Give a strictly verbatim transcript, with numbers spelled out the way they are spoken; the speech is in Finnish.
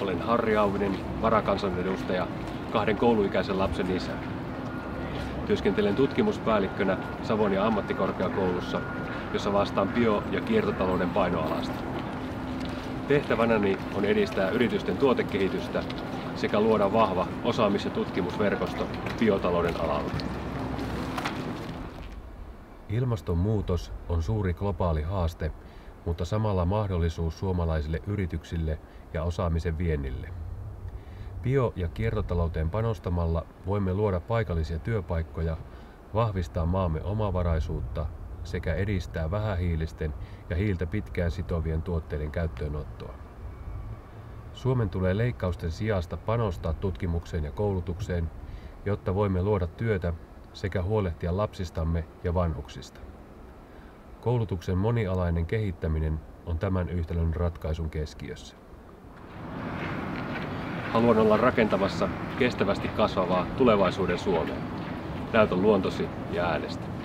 Olen Harri Auvinen, varakansanedustaja, kahden kouluikäisen lapsen isä. Työskentelen tutkimuspäällikkönä Savonia ammattikorkeakoulussa, jossa vastaan bio- ja kiertotalouden painoalasta. Tehtävänäni on edistää yritysten tuotekehitystä sekä luoda vahva osaamis- ja tutkimusverkosto biotalouden alalla. Ilmastonmuutos on suuri globaali haaste, mutta samalla mahdollisuus suomalaisille yrityksille ja osaamisen viennille. Bio- ja kiertotalouteen panostamalla voimme luoda paikallisia työpaikkoja, vahvistaa maamme omavaraisuutta sekä edistää vähähiilisten ja hiiltä pitkään sitovien tuotteiden käyttöönottoa. Suomen tulee leikkausten sijasta panostaa tutkimukseen ja koulutukseen, jotta voimme luoda työtä sekä huolehtia lapsistamme ja vanhuksista. Koulutuksen monialainen kehittäminen on tämän yhtälön ratkaisun keskiössä. Haluan olla rakentamassa kestävästi kasvavaa tulevaisuuden Suomea. Näytän luontosi ja äänestä.